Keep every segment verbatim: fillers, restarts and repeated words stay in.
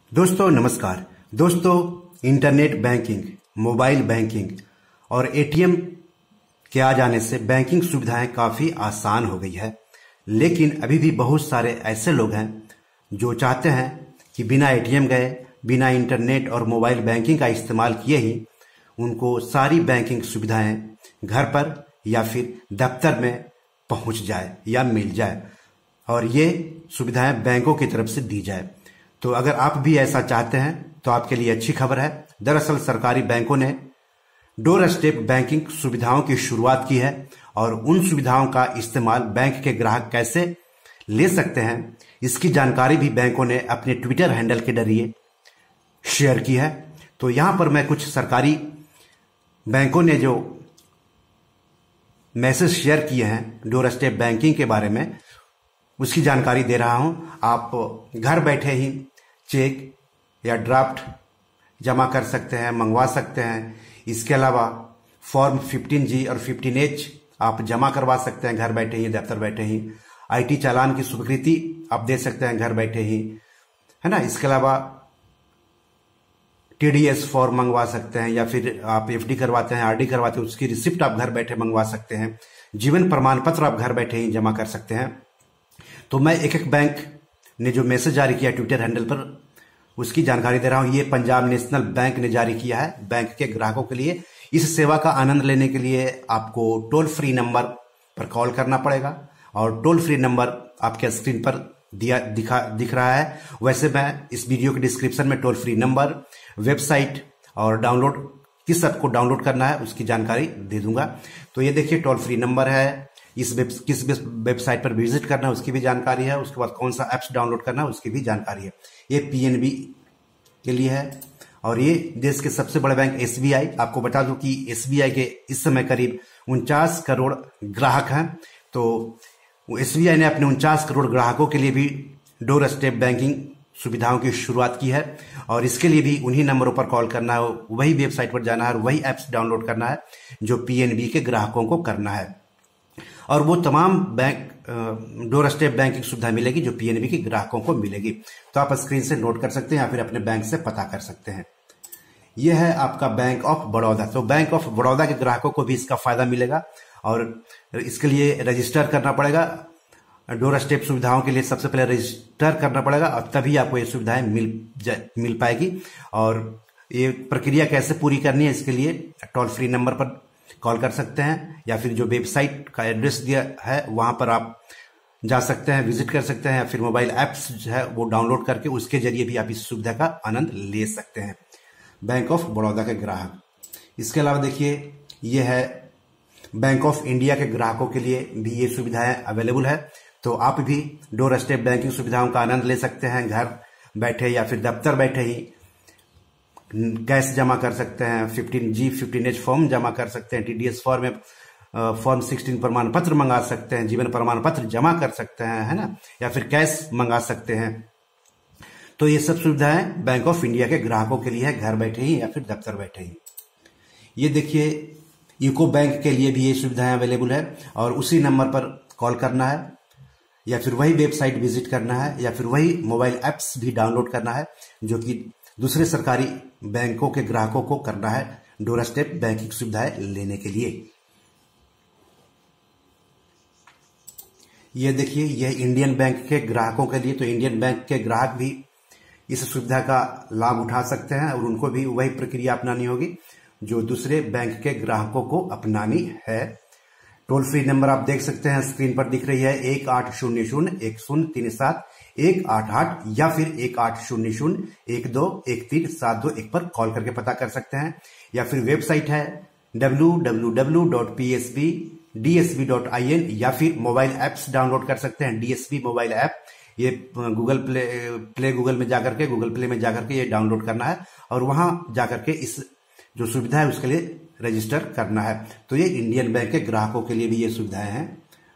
दोस्तों नमस्कार। दोस्तों इंटरनेट बैंकिंग, मोबाइल बैंकिंग और एटीएम के आ जाने से बैंकिंग सुविधाएं काफ़ी आसान हो गई है, लेकिन अभी भी बहुत सारे ऐसे लोग हैं जो चाहते हैं कि बिना एटीएम गए, बिना इंटरनेट और मोबाइल बैंकिंग का इस्तेमाल किए ही उनको सारी बैंकिंग सुविधाएं घर पर या फिर दफ्तर में पहुंच जाए या मिल जाए और ये सुविधाएं बैंकों की तरफ से दी जाए। तो अगर आप भी ऐसा चाहते हैं तो आपके लिए अच्छी खबर है। दरअसल सरकारी बैंकों ने डोर स्टेप बैंकिंग सुविधाओं की शुरुआत की है और उन सुविधाओं का इस्तेमाल बैंक के ग्राहक कैसे ले सकते हैं, इसकी जानकारी भी बैंकों ने अपने ट्विटर हैंडल के जरिए शेयर की है। तो यहां पर मैं कुछ सरकारी बैंकों ने जो मैसेज शेयर किए हैं डोर स्टेप बैंकिंग के बारे में, उसकी जानकारी दे रहा हूं। आप घर बैठे ही चेक या ड्राफ्ट जमा कर सकते हैं, मंगवा सकते हैं। इसके अलावा फॉर्म फिफ्टीन जी और फिफ्टीन एच आप जमा करवा सकते हैं घर बैठे ही, दफ्तर बैठे ही। आईटी चालान की स्वीकृति आप दे सकते हैं घर बैठे ही, है ना। इसके अलावा टीडीएस फॉर्म मंगवा सकते हैं या फिर आप एफडी करवाते हैं, आरडी करवाते हैं, उसकी रिसिप्ट आप घर बैठे मंगवा सकते हैं। जीवन प्रमाण पत्र आप घर बैठे ही जमा कर सकते हैं। तो मैं एक एक बैंक ने जो मैसेज जारी किया ट्विटर हैंडल पर, उसकी जानकारी दे रहा हूं। ये पंजाब नेशनल बैंक ने जारी किया है बैंक के ग्राहकों के लिए। इस सेवा का आनंद लेने के लिए आपको टोल फ्री नंबर पर कॉल करना पड़ेगा और टोल फ्री नंबर आपके स्क्रीन पर दिया दिखा दिख रहा है। वैसे मैं इस वीडियो के डिस्क्रिप्शन में टोल फ्री नंबर, वेबसाइट और डाउनलोड किस ऐप को डाउनलोड करना है उसकी जानकारी दे दूंगा। तो ये देखिए टोल फ्री नंबर है, इस वेब किस वेबसाइट पर विजिट करना है उसकी भी जानकारी है, उसके बाद कौन सा एप्स डाउनलोड करना है उसकी भी जानकारी है। ये पीएनबी के लिए है और ये देश के सबसे बड़े बैंक एसबीआई। आपको बता दूं कि एसबीआई के इस समय करीब उनचास करोड़ ग्राहक हैं। तो एसबीआई ने अपने उनचास करोड़ ग्राहकों के लिए भी डोर स्टेप बैंकिंग सुविधाओं की शुरुआत की है और इसके लिए भी उन्हीं नंबरों पर कॉल करना है, वही वेबसाइट पर जाना है और वही एप्स डाउनलोड करना है जो पीएनबी के ग्राहकों को करना है। और वो तमाम बैंक डोर स्टेप बैंकिंग सुविधा मिलेगी जो पीएनबी के ग्राहकों को मिलेगी। तो आप स्क्रीन से नोट कर सकते हैं या फिर अपने बैंक से पता कर सकते हैं। यह है आपका बैंक ऑफ बड़ौदा। तो बैंक ऑफ बड़ौदा के ग्राहकों को भी इसका फायदा मिलेगा और इसके लिए रजिस्टर करना पड़ेगा। डोर स्टेप सुविधाओं के लिए सबसे पहले रजिस्टर करना पड़ेगा और तभी आपको ये सुविधाएं मिल मिल पाएगी। और ये प्रक्रिया कैसे पूरी करनी है, इसके लिए टोल फ्री नंबर पर कॉल कर सकते हैं या फिर जो वेबसाइट का एड्रेस दिया है वहां पर आप जा सकते हैं, विजिट कर सकते हैं या फिर मोबाइल ऐप्स जो है वो डाउनलोड करके उसके जरिए भी आप इस सुविधा का आनंद ले सकते हैं, बैंक ऑफ बड़ौदा के ग्राहक। इसके अलावा देखिए ये है बैंक ऑफ इंडिया के ग्राहकों के लिए भी ये सुविधाएं अवेलेबल है। तो आप भी डोर स्टेप बैंकिंग सुविधाओं का आनंद ले सकते हैं घर बैठे या फिर दफ्तर बैठे ही। कैश जमा कर सकते हैं, fifteen G fifteen H form जमा कर सकते हैं, टीडीएस फॉर्म में फॉर्म सिक्सटीन प्रमाण पत्र मंगा सकते हैं, जीवन प्रमाण पत्र जमा कर सकते हैं, है ना, या फिर कैश मंगा सकते हैं। तो ये सब सुविधाएं बैंक ऑफ इंडिया के ग्राहकों के लिए है घर बैठे ही या फिर दफ्तर बैठे ही। ये देखिए यूको बैंक के लिए भी ये सुविधाएं अवेलेबल है और उसी नंबर पर कॉल करना है या फिर वही वेबसाइट विजिट करना है या फिर वही मोबाइल ऐप्स भी डाउनलोड करना है जो कि दूसरे सरकारी बैंकों के ग्राहकों को करना है डोर स्टेप बैंकिंग सुविधाएं लेने के लिए। यह देखिए यह इंडियन बैंक के ग्राहकों के लिए। तो इंडियन बैंक के ग्राहक भी इस सुविधा का लाभ उठा सकते हैं और उनको भी वही प्रक्रिया अपनानी होगी जो दूसरे बैंक के ग्राहकों को अपनानी है। टोल फ्री नंबर आप देख सकते हैं स्क्रीन पर दिख रही है, एक आठ शून्य शून्य एक शून्य तीन सात एक आठ आठ या फिर एक आठ शून्य शून्य एक दो एक तीन सात दो एक पर कॉल करके पता कर सकते हैं। या फिर वेबसाइट है W W W dot P S B D S B dot I N या फिर मोबाइल ऐप्स डाउनलोड कर सकते हैं। डीएसबी मोबाइल ऐप ये गूगल प्ले प्ले गूगल में जाकर के गूगल प्ले में जाकर के ये डाउनलोड करना है और वहां जाकर के इस जो सुविधा है उसके लिए रजिस्टर करना है। तो ये इंडियन बैंक के ग्राहकों के लिए भी ये सुविधाएं हैं।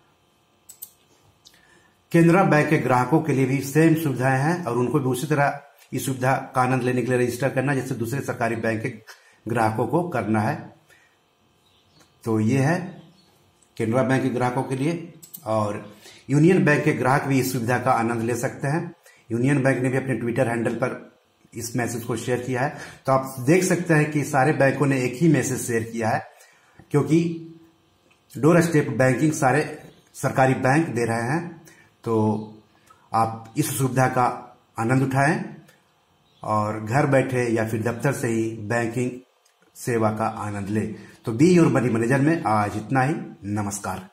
केनरा बैंक के ग्राहकों के लिए भी सेम सुविधाएं हैं और उनको भी उसी तरह इस सुविधा का आनंद लेने के लिए रजिस्टर करना जैसे दूसरे सरकारी बैंक के ग्राहकों को करना है। तो ये है केनरा बैंक के ग्राहकों के लिए। और यूनियन बैंक के ग्राहक भी इस सुविधा का आनंद ले सकते हैं। यूनियन बैंक ने भी अपने ट्विटर हैंडल पर इस मैसेज को शेयर किया है। तो आप देख सकते हैं कि सारे बैंकों ने एक ही मैसेज शेयर किया है, क्योंकि डोर स्टेप बैंकिंग सारे सरकारी बैंक दे रहे हैं। तो आप इस सुविधा का आनंद उठाएं और घर बैठे या फिर दफ्तर से ही बैंकिंग सेवा का आनंद लें। तो बी योर मनी मैनेजर में आज इतना ही। नमस्कार।